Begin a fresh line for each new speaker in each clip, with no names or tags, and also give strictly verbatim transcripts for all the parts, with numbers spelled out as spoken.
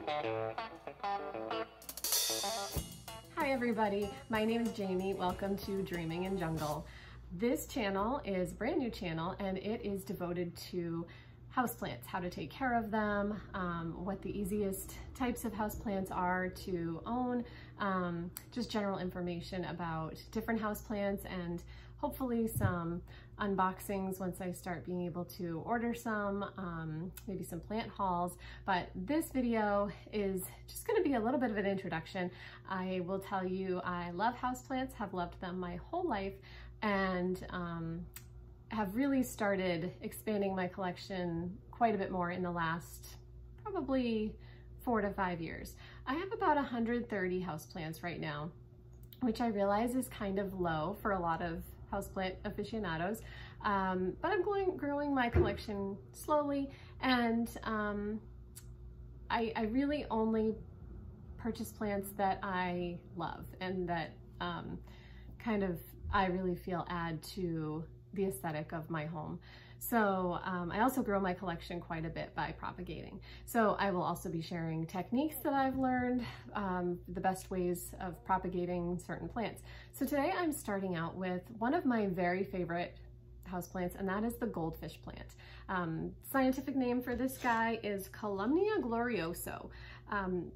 Hi everybody, my name is Jamie. Welcome to Dreaming in Jungle. This channel is a brand new channel and it is devoted to houseplants, how to take care of them, um, what the easiest types of houseplants are to own, um, just general information about different houseplants and hopefully some unboxings once I start being able to order some, um, maybe some plant hauls. But this video is just going to be a little bit of an introduction. I will tell you I love houseplants, have loved them my whole life, and um, have really started expanding my collection quite a bit more in the last probably four to five years. I have about one hundred thirty houseplants right now, which I realize is kind of low for a lot of houseplant aficionados, um, but I'm going growing my collection slowly, and um, I, I really only purchase plants that I love and that um, kind of I really feel add to the aesthetic of my home. So um, I also grow my collection quite a bit by propagating. So I will also be sharing techniques that I've learned, um, the best ways of propagating certain plants. So today I'm starting out with one of my very favorite houseplants, and that is the goldfish plant. Um, scientific name for this guy is Calumnia glorioso. Um,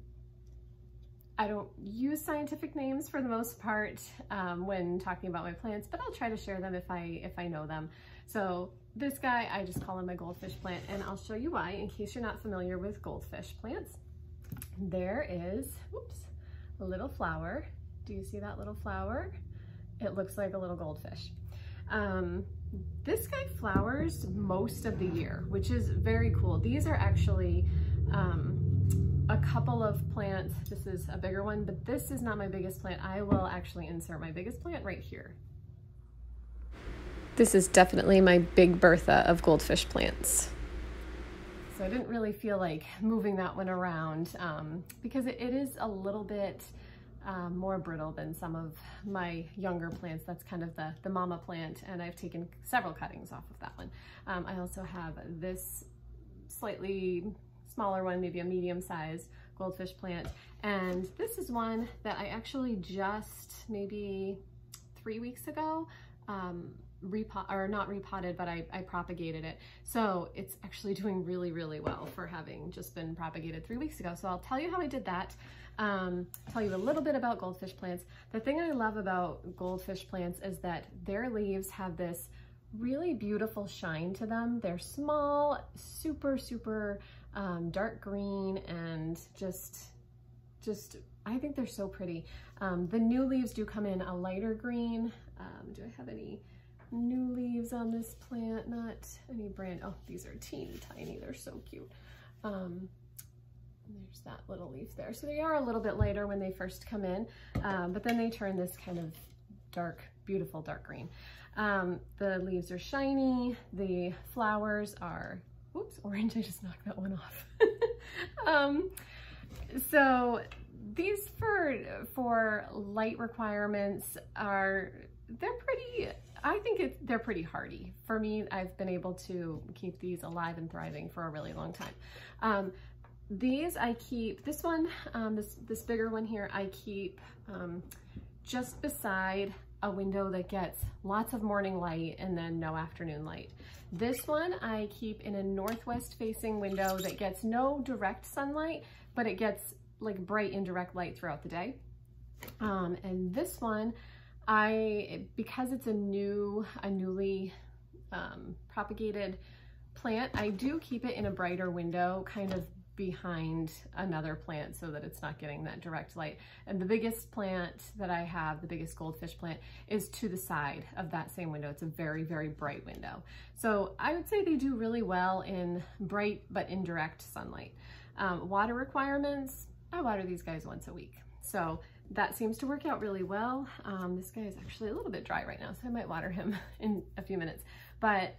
I don't use scientific names for the most part um, when talking about my plants, but I'll try to share them if I if I know them. So this guy, I just call him my goldfish plant, and I'll show you why in case you're not familiar with goldfish plants. There is, whoops, a little flower. Do you see that little flower? It looks like a little goldfish. Um, this guy flowers most of the year, which is very cool. These are actually um, a couple of plants. This is a bigger one, but this is not my biggest plant. I will actually insert my biggest plant right here. This is definitely my big Bertha of goldfish plants. So I didn't really feel like moving that one around um, because it, it is a little bit um, more brittle than some of my younger plants. That's kind of the, the mama plant, and I've taken several cuttings off of that one. Um, I also have this slightly smaller one, maybe a medium size goldfish plant. And this is one that I actually just maybe three weeks ago, um, repot or not repotted, but I, I propagated it. So it's actually doing really, really well for having just been propagated three weeks ago. So I'll tell you how I did that. Um, tell you a little bit about goldfish plants. The thing I love about goldfish plants is that their leaves have this really beautiful shine to them. They're small, super, super um, dark green, and just, just, I think they're so pretty. Um, the new leaves do come in a lighter green. Um, do I have any new leaves on this plant? Not any brand. Oh, these are teeny tiny. They're so cute. Um, there's that little leaf there. So they are a little bit lighter when they first come in, um, but then they turn this kind of dark, beautiful dark green. Um, the leaves are shiny. The flowers are, whoops, orange. I just knocked that one off. um, so these for, for light requirements are, they're pretty, I think it, they're pretty hardy. For me, I've been able to keep these alive and thriving for a really long time. Um, these I keep, this one, um, this, this bigger one here, I keep um, just beside a window that gets lots of morning light and then no afternoon light. This one I keep in a northwest facing window that gets no direct sunlight, but it gets like bright indirect light throughout the day. Um, and this one, I, because it's a new, a newly um, propagated plant, I do keep it in a brighter window, kind of behind another plant so that it's not getting that direct light. And the biggest plant that I have, the biggest goldfish plant, is to the side of that same window. It's a very, very bright window. So I would say they do really well in bright but indirect sunlight. Um, water requirements, I water these guys once a week. So that seems to work out really well. Um, this guy is actually a little bit dry right now, so I might water him in a few minutes. But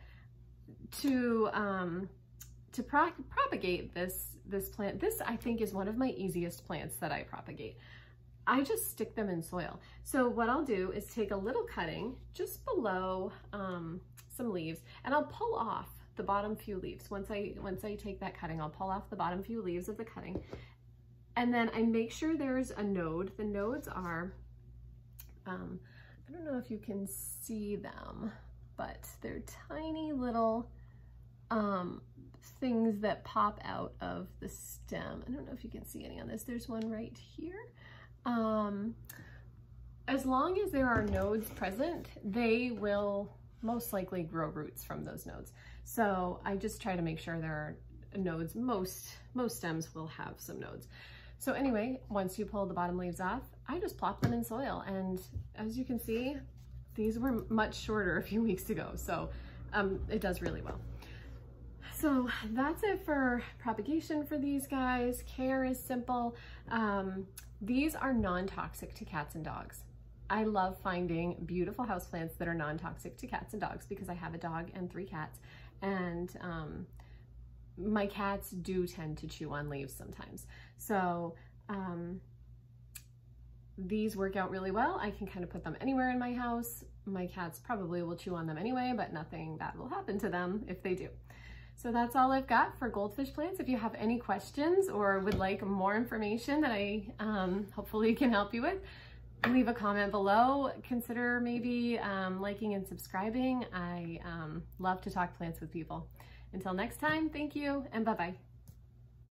to um, to pro propagate this this plant, this I think is one of my easiest plants that I propagate. I just stick them in soil. So what I'll do is take a little cutting just below um, some leaves, and I'll pull off the bottom few leaves. Once I once I take that cutting, I'll pull off the bottom few leaves of the cutting. And then I make sure there's a node. The nodes are, um, I don't know if you can see them, but they're tiny little um, things that pop out of the stem. I don't know if you can see any on this. There's one right here. Um, as long as there are nodes present, they will most likely grow roots from those nodes. So I just try to make sure there are nodes. Most, most stems will have some nodes. So anyway, once you pull the bottom leaves off, I just plop them in soil. And as you can see, these were much shorter a few weeks ago. So um, it does really well. So that's it for propagation for these guys. Care is simple. Um, these are non-toxic to cats and dogs. I love finding beautiful houseplants that are non-toxic to cats and dogs because I have a dog and three cats. And um, my cats do tend to chew on leaves sometimes. So um, these work out really well. I can kind of put them anywhere in my house. My cats probably will chew on them anyway, but nothing bad will happen to them if they do. So that's all I've got for goldfish plants. If you have any questions or would like more information that I um, hopefully can help you with, leave a comment below. Consider maybe um, liking and subscribing. I um, love to talk plants with people. Until next time, thank you and bye-bye.